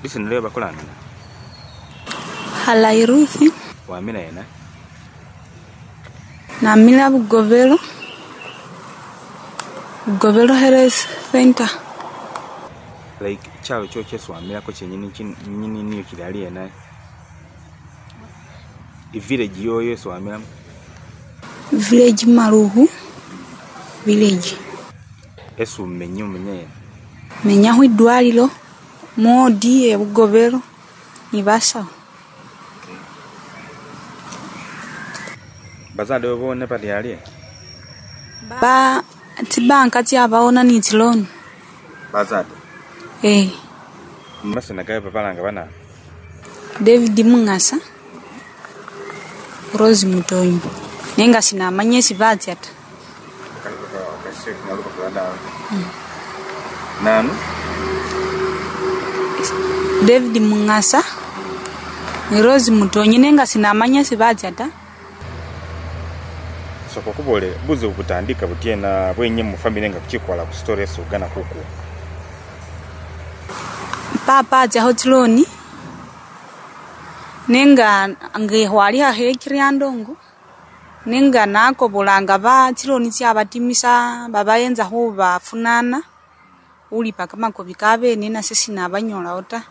Listen, leo bakulana. Halai Ruthi. Wamina yena. Na mila Bugovelo. Bugovelo Health Center. Like chalo choche swamila ko nyini niyo kidali yena. Village yoyo swamila. Village Maruhu. Village. Esu menyu menye. Menya huidwalilo. Modi Bugovelo. Nibasa. Bazade obone pali ali. Ba tibanka ti abaona ni loan. Bazade. Masana gaye papalanga bana. David Mungasa. Rose Mutonyi. Nenga sina manyesi bazi ata. Nanu? David Mungasa. Rose Mutonyi nenga sina manyesi bazi ata. Soko kubole buze ukutandika butiena bwenye mu family nga kuchikola ku story so gana kuku. Papa ja hotloni. Nenga ngehwali ha hekiriandongo. Nenga nako bolanga ba tiloni tya batimisa babayenza ho bafunana. Uli pakama ko bikabe nena sisi na banyola ota.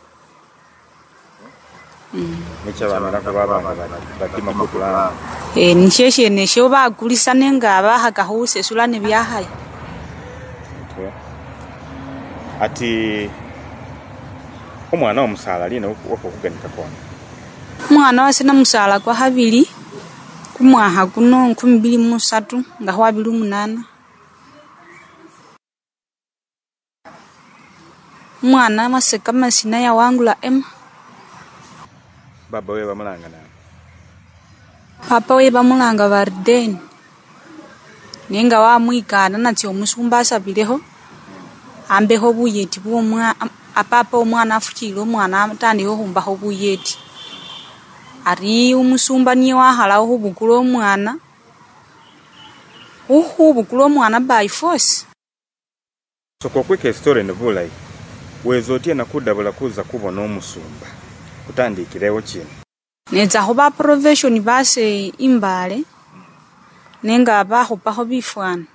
Mecha bana ko baba batima kutula. Nisheshe nesho bagulisa nenga bahaka hose sulane byahaye. Okay. Ati umwana omusala line wako kuganika kwa. Umwana wase na musala kwa habili kumwaha kuno 2023 nga hwa 2008. Umwana maseka masina ya wangula Baba we bamulanga na. Papa we bamulanga Varden. Nenga wa muikana na ti omusumba asabileho. Ambeho buyeti bw'omwa apapa omwana afukilo omwana atandiho humba ho buyeti. Ari umusumba niye wahala ho bukulo omwana. Bukulo omwana by force. So kwa kweke story ndubulai. Wezotie na kudabula kuza kubona omusumba. Kutandikirewo chino. Neza hoba profession base imbale. Nenga abaho paho bifwana.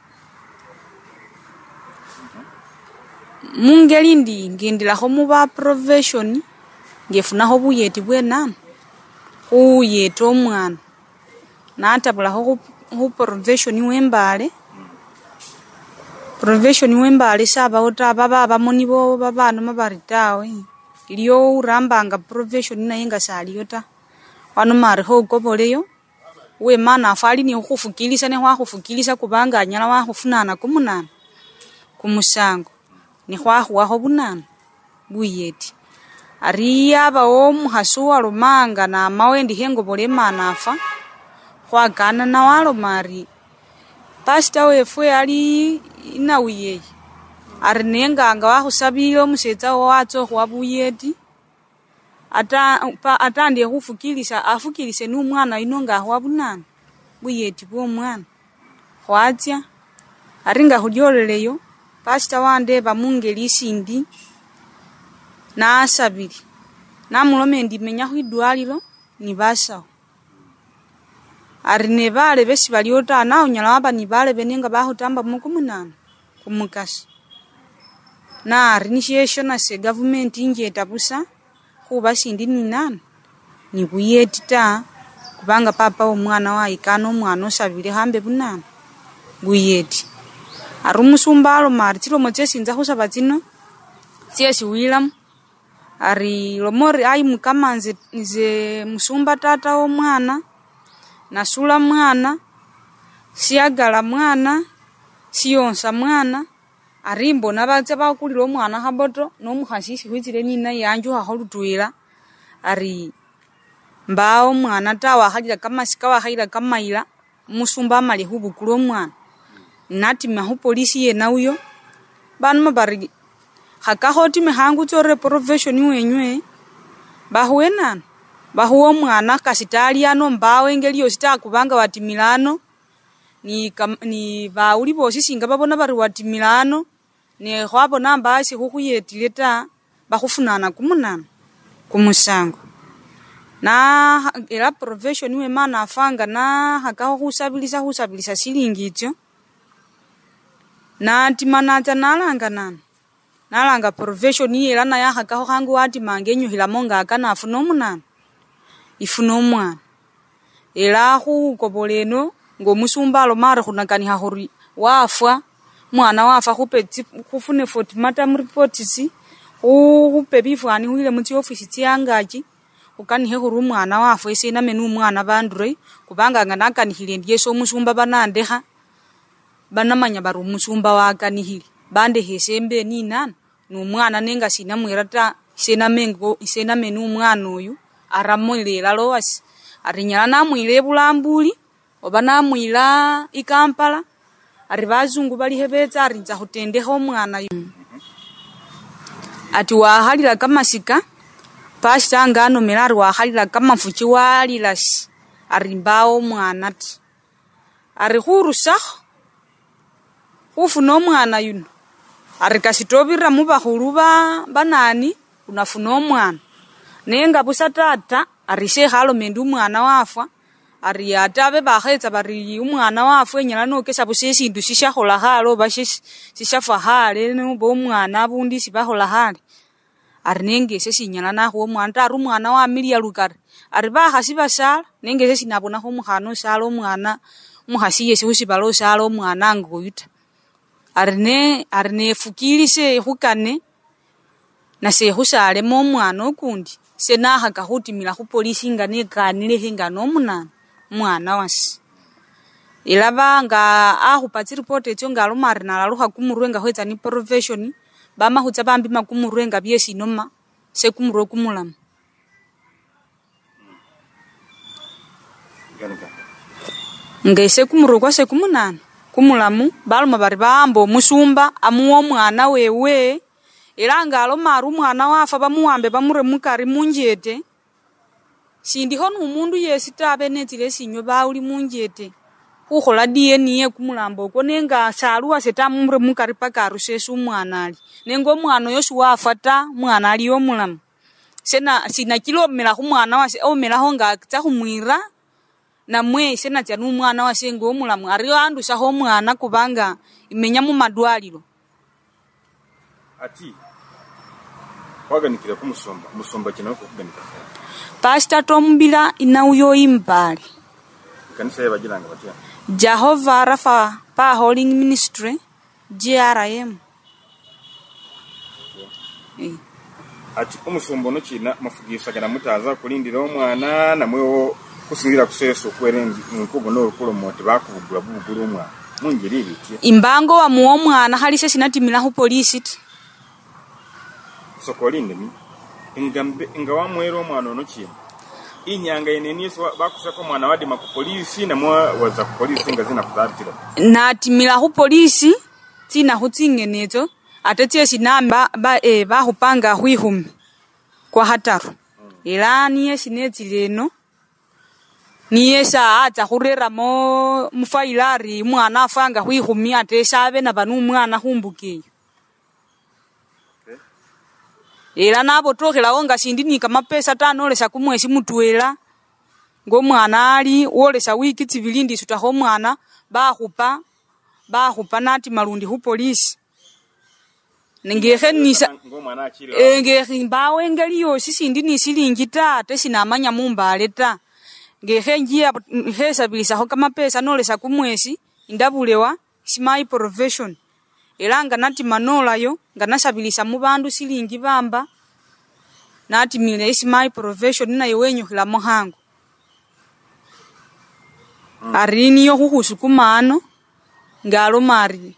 Mungelindi ngendila ho muba profession ngefuna ho buyeti bwena. Uyeti omwana. Natabula ho profession wembale. Profession wembale saba ota baba abamonibo babano mabaritawe. Iliyo urambanga profession na yenga saliyota. Wano mari ho goboleyo. We mana afali ni ukufukilisa ne hwa kufukilisa kubanga anyala wa kufunana kumunana. Kumusango. Ni hwa ho bunana. Buyeti. Ariya ba omuhasuwa rumanga na mawendi hengo bole mana afa. Hwa gana na walo mari. Pastor wefu ali inawiye. Arinenga anga wa kusabilo museta wato hwa buyeti. Atandi hufukilisa afukilise n'umwana inonga hwa bunana. Buyeti bw'omwana. Hwatya. Aringa hudyoleleyo. Pastor wande bamungeli isindi. Na asabili. Na mulome ndimenya huidwalilo ni basaho. Arine bale besi baliota na unyala waba ni bale benenga bahutamba mukumunana. Kumukasi. Na arinishesho na se government inje etabusa. Kuba sindi ni nani. Ni buyeti ta. Kubanga papa omwana wa ikano omwana osabile hambe bunana. Buyeti. Arumusumbalo mari tilo mochesi nza husaba zino. Tiesi William. Ari lomori ai mukamanze nze musumba tata omwana. Nasula mwana. Siagala mwana. Siyonsa mwana. Arimbo nabaze bakulira omwana haboto no muhasisi hwizire nina yanju haholutuira. Ari mbao mwana tawa hajira kama sikawa haira kama ila musumba mali hubukulu omwana. Nati mahu polisi ye na uyo. Banu mabari hakahoti mehangu chore profession wenywe. Bahuenana. Bahuo mwana kasitali ano mbao engeli yosita kubanga watimilano. Ni bauli bosi singa babona bari watimilano. Ne hwabo namba asi hukuyeti leta. bakufunana kumunana kumusango na era profession we mana afanga na hakaho husabilisa silingi ityo na timanaza nalanga profession era na ya hakaho hangu ati mangenyo hilamonga akana afuno munana ifuno umwana era hu koboleno ngo musumba alomara kunakani hahuri wafa mwana wafa kufune 40 matam reports upe bifani huile muti office tiangaji ukani hehuru mwana wafa isena menu mwana bandure kubanga nganaka ni hilendie so musumba banandeha banamanya baru musumba wakani hili bande hesembe ni nana no mwana nenga sina mwirata isena menu mwana uyu aramulela lowasi arinyala na mwile bulambuli obana mwila ikampala ari bazungu bali hebeza arinza hutendeho mwana ati wahalira kamasika pashanga ano melari wahalira kamafuchi walilas arimbao mwana ati ari hurusa ufuna mwana yuno ari kasitobira mubahulu banani unafuna mwana nenga busatata ari shehalo mendu mwana wafa ari atabe bahetsa bari umwana wafu enyala no kesa busisi ndushisha hola halo bashishafa hale no bo mwana bundi sibahola hale ari nenge sesi nyala na ho mwana ari mwana wa milia lukar ari bahasi basala nenge sesi nabona ho muhano salo mwana muhasi yesi usibalo salo mwana ngoyuta ari ne fukilise hukane na se husale mo mwana okundi sena hakahutimila ku polisi ngane kanile hinga no mwana wasi ilaba nga ahupati report etyo ngalo marina laluha kumurwenga hweza ni profession bama hutsa bambi makumurwenga byesi noma se kumurwe kumulam ngese kumurwe kwa se kumunana kumulamu baluma bari bambo musumba amuwo mwana wewe ilanga alo maru mwana wafa bamuwambe bamure mukari munjete sindiho numundu yesi tabe netile sinyo bauli munjete ukhola DNA kumulambo ko nenga saluwa setamure mukari pakaru sesu mwana ali nengo mwana yosu wafata mwana ali omulamu sina kilomela ku mwana wase omela honga tsa kumwira na mwe sena tya numwana wase ngo omulamu ari andu saho mwana kubanga imenya mu madwaliro ati waganikira kumusomba kino kuganika Pastor Tombila inauyo imbali kanisa yabagiranga batya Jehovah Rafa pa Holding Ministry JRM ati umusombo no kina mafugisha kana mutaza kulindira omwana namwe kusingira kuseso kwerenzi nkugo no rukulo moti bakubugura bubugura omwana mungiri biti imbango wa muwo mwana halise sinatimila ku police sokolinde ni ingawa mwero mwana no kina inyanga yeneni bakusako mwana wadi makupolisi na mwa waza kupolisi ngazina kuzatira natimila ku police tina hutsingenezo atetie sinamba ba hupanga hwihum kwa hataru ilani yesinetsileno niye saata khurera mo mufailari mwana afanga hwihumi atesabe na banu mwana humbukiyo era nabo tokhela onga sindini kama pesa tanolesa kumwesi mutwela ngo mwana ali wolesa wiki tibilindi sutaho mwana bahupa nati malundi hu police ningekhenisa ngekimbawe ngaliyo sisindini silingi ta tesinamanya mumbale ta ngekhenjia hesabilisa kama pesa nolesa kumwesi indabulewa simai profession elanga nati manolayo nganasabilisa mu bandu silingi bamba nati mile simai profession na yewenyo hila mohango arini yo huhusukumano ngalo mari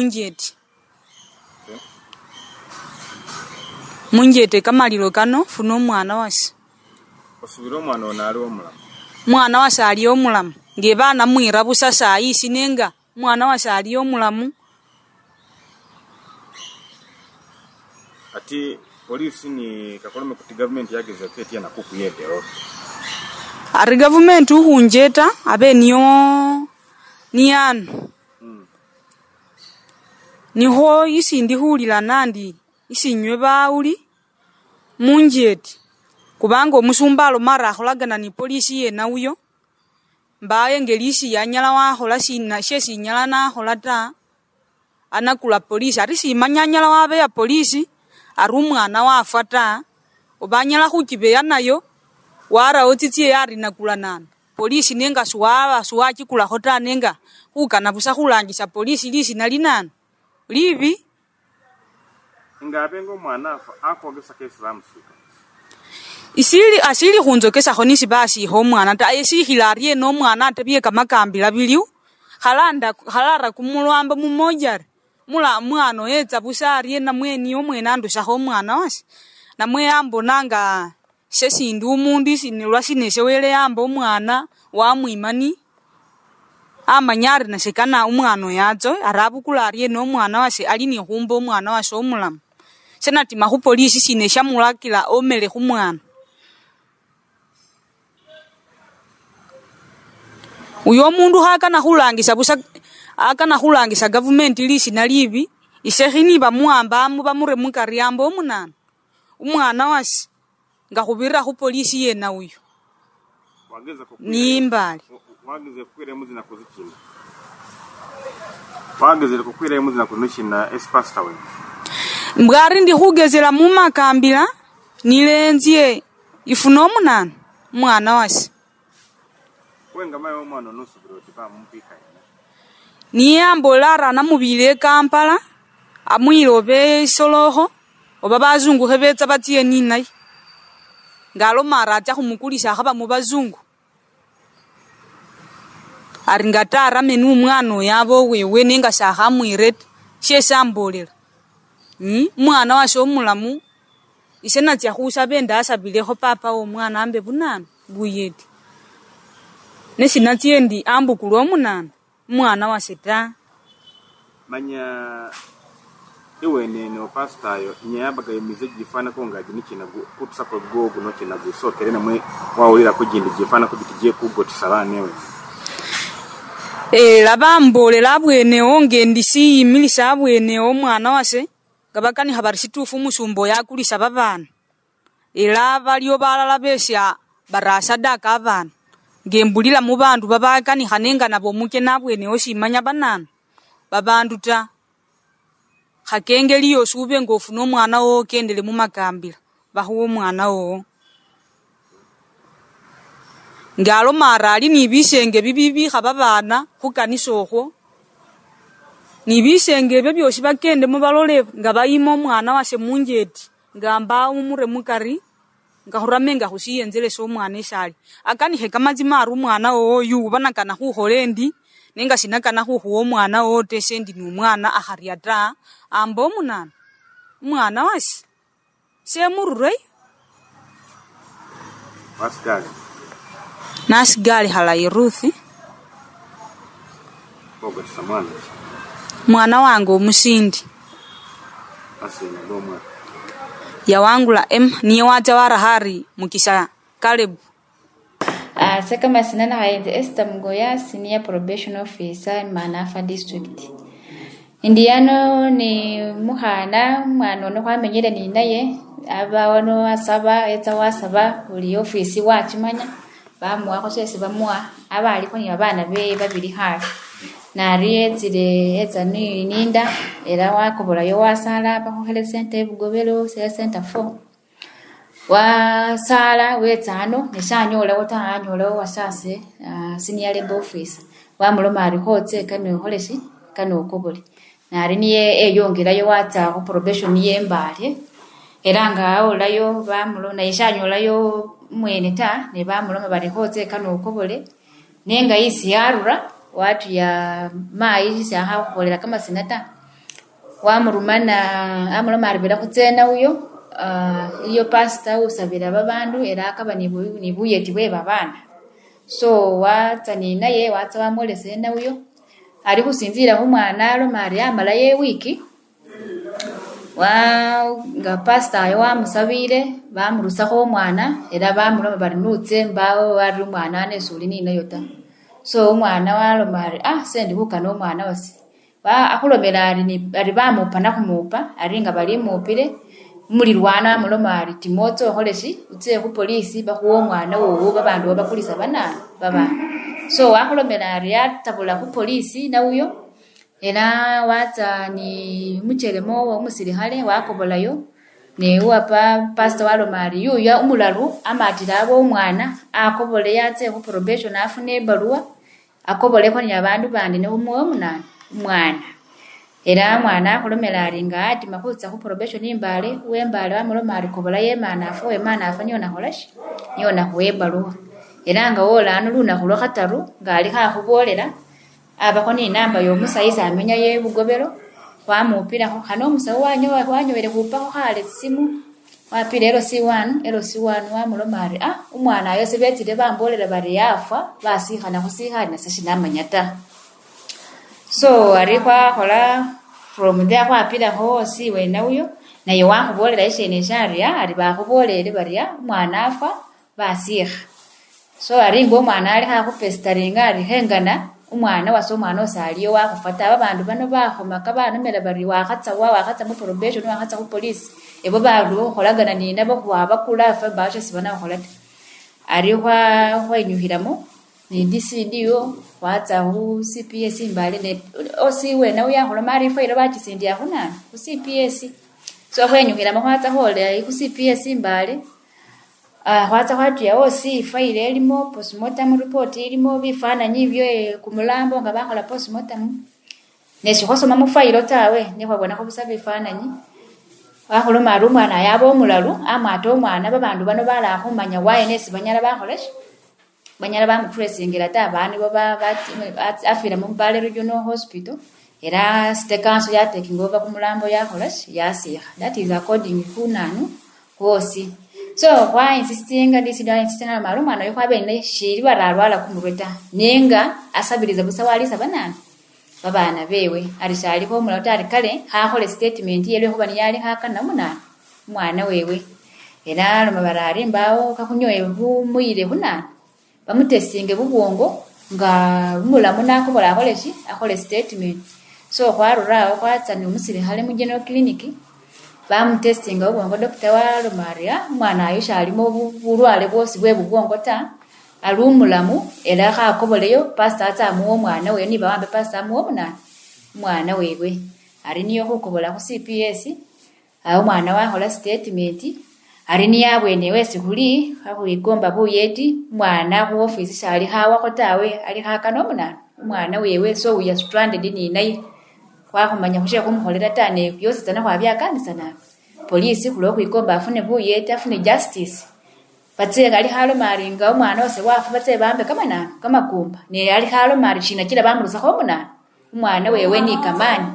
munjete kamalilo kano funo mwana wasi osubira mwana onali omulamu mwana wasi ali omulamu ngebana mwira busasa isi nenga mwana wasi ali omulamu ati polisi ni kakolome kuti government yageza keti na kukuyedero ari government uhunjeta abe niyo niyanu niho isi ndihulila nandi isi nywe bauli munjeti kubanga omusumba alomara akholagana ni polisi yena uyo mbaye ngelisi yanyala wakhola sina shesi nyala nakhola ta anakula polisi ari simanyanyala wabe ya polisi ari umwana wafa ta obanyala khukibeya nayo wara otitie yari nakula nana polisi nenga suwa kikula khota nenga ukana busa khulangisa polisi lisi nali nana libi ngabe ngo mwana akhogesa kesi bamusuka asili khunzokesa khonisi basi ho mwana ta esihilarie no mwana atabye kamakambila biliu khalara kumulwamba mmoja mula mwana yetsa busarie na mweni omwena andusha ho mwana wasi na mwe ambonanga sesindu umundu sinilwa sinesewele yambo mwana wa mwimani amanyari na sekana umwana yazo arabukularie no mwana wase ali ni khumbo mwana wase omulamu senati mahu polisi sinesha mulakila omele khumwana uyo mundu hakana khulangisa busa akana khulangisa government lisi nalibi isekhini bamuamba bamure mukari yambo omunana umwana wasi nga khubira khu polisi yena uyo nimbali wageze kukwira muzina kuzikinda wageze kukwira muzina kunushina espasta we mbwari ndi khugezera mu makambila nilenzie ifuno omunana mwana wasi wenga mayo omwana nosubiro tipa mumpika ni ambolara na mubile Kampala amwilobe soloho oba bazungu hebetsa batie ninai ngalo mara acha khumukulisa khaba mu bazungu aringatara menu umwana yabo wewe nenga saha mwire shesambolela mwana washo omulamu isena tya khusa benda asabileho papa omwana ambe bunana buyeti nesina tiendi ambukulu omunana mwana waseta manya iwe no pastayo nyabaga yemize gifana ko ngaji nikina kutusako gogo no kina gusokere namwe wawulira kugindi gifana ko gitigiye kugotisa newe labambole labwene onge ndisi imilisa abwene omwana wase gabakani habari situfu musumbo yakulisa babana baliyo balala besya barasa daka abana ngembulila mu bandu babakani hanenga nabo muke nabwene osimanya banana babandu ta hakengeli yosube ngofu no mwana wo kendele mu makambila bahuwo mwana wo ngalo marali ni bisenge bibibi khababana khukanisokho ni bisenge byo byosi bakende mu balole nga bayimo mwana wase munjeti ngamba umure mukari ngahuramenga khusiyenzele so mwana esali akani hekamazi maru mwana wo yubana kana khuholendi nenga sinakana khuwo mwana wo tesendi ni umwana akhariata ambo munana mwana wasi semurure waskali nasgali halayi Ruthi bogo samana mwana wangu omusindi asena bomwa ya wangula niye watawara hari mukisa Kalebu Sekama sinana haide Esther Mgoya, senior probation officer Manafa district. Indiano ni muhana mwana no kwamenyere ni naye aba wano asaba eta wasaba uli office wachimanya bamwa ko sese bamwa aba aliko ni abana be babiri hafi nariye zire eza ni ninda era wakobola yo wasala ba ko health center bugobelo center 4 wa sala wetano nishanyola wotanyola wasase senior labor office wa muloma ari hotse kanu holesi kanu okobole nari niye eyongera yo wata ko probation yembale eranga olayo ba mulona ishanyola yo mwene ta ne ba muloma bari hotse kanu okobole nenga isi yarura watu ya mai sha hakolera kama sinata wa murumana amuloma ari bera kutsena uyo iyo pasta usabira babandu era akaba nibuyeti bwe babana so watani naye wataba molese na uyo ari kusinzira umwana alo Maria malaye wiki wa nga pasta yo amusabire bamurusako umwana era bamuroma bari nutse mbaho ari umwana nesuli ni nayota so umwana walo Maria sendi hukana umwana wasi ba akulomera ari bamupa na kumupa ari nga bali mupire mulirwana muloma ari timoto holeshi utse ku polisi bakuwo mwana wowo babandu bakulisa banana baba so wakulomera ari atabula ku polisi na uyo era waza ni muchelemo wa umusirihale wakobolayo ne wapa pastor walomari yuya umularu amatira abo umwana akobole yatse ku probation afune barua akobole ko nyabandu bandi ne umwana era mwana kulomera aringa ati makutsa ku probation imbale wembale wamulomari kobola yemana afo emana afanyo na holashi yona kuwebalua era nga wola anuluna kulo khataru ngali kha kubolera abakoni namba yo musaiza amenya ye bugobero wamupira hano musawo wanyowere kupa ko hale simu wapira LC1 wamulomari umwana ayo sebetire bambolera bari yafa basihana kusihana seshinamanyata so arikwa kola from there kwapira ho siwe na uyo nayo wakubolera ishene sharia ari bakubolere bari umwana afa basiha so aringo umwana ali hakupestaringa ari hengana umwana wasomwana osaliyo wakufata abantu bano bakhomaka banomera bari wakhatsa mu probation wakhatsa ku police ebo bandu kholagana ni nabo kwaba kulafa bashe sibana kholata ari kwa inyuhiramo ni DCDO watsa hu CPS imbale ne osiwe na uya holomari faira bakisindi yakuna ku CPS so kwa inyuhiramo watsa hole ku CPS imbale hwatsa hwatu ya osi faile elimo postmortem report elimo bifana nyivyo kumulambo nga bakola postmortem neshikosoma mu failo tawe nekwabona ko busabe bifana nyi bakoloma rumwana yabo omulalu amato omwana babandu bano bala akhumanya waye nesi banyala bakolesh banyala bamupressingira ta abani baba afira mu Mbale Regional Hospital era state council ya taking over kumulambo yakolesh yasiha that is according to nanu kosi so kwa insistinga insistinga marumano yoko abene shiri bararwala kumureta nenga asabiriza busawali sabanana babana bewe arishali ko mulotari kale hakole statement yele ko bani yali hakana mwana wewe era mabarari mbawo kakunyoye bumuyire huna bamutestinge bubwongo nga mulamu nako bola koleshi akole statement so kwarurawo kwatsani umusiri hale mu general clinic bamutestinga ubwongo Dr. Maria mwana ayisha alimo burwale bwose bwebubwongo ta alumulamu era khakoboleyo pastor atamuwo mwana we ni bawambe pastor amuwo mwana wewe ari niyo kukobola ku CPS aho mwana wa hola statement ari ni yabwene wese kuli akuyigomba buyeti mwana ku office shali hawa kotawe ali hakano mwana wewe so we are stranded ni nayi kwakumanya kushe kumuholera tane byose tana kwa byakanisa na polisi kulo kwikomba afune buyeti afune justice batse gali halo maringa umwana wose wafu batse bambe kama kumba ne ali halo mari china kila bamurusa ko umwana wewe ni kamani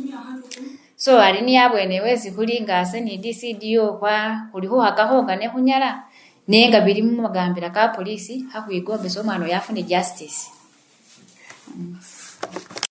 so ari ni yabwene wese kulinga se ni DCDO kwa kuliho hakahonga ne kunyara nenga biri mu magambira ka polisi hakuyigombe so mwana yafune justice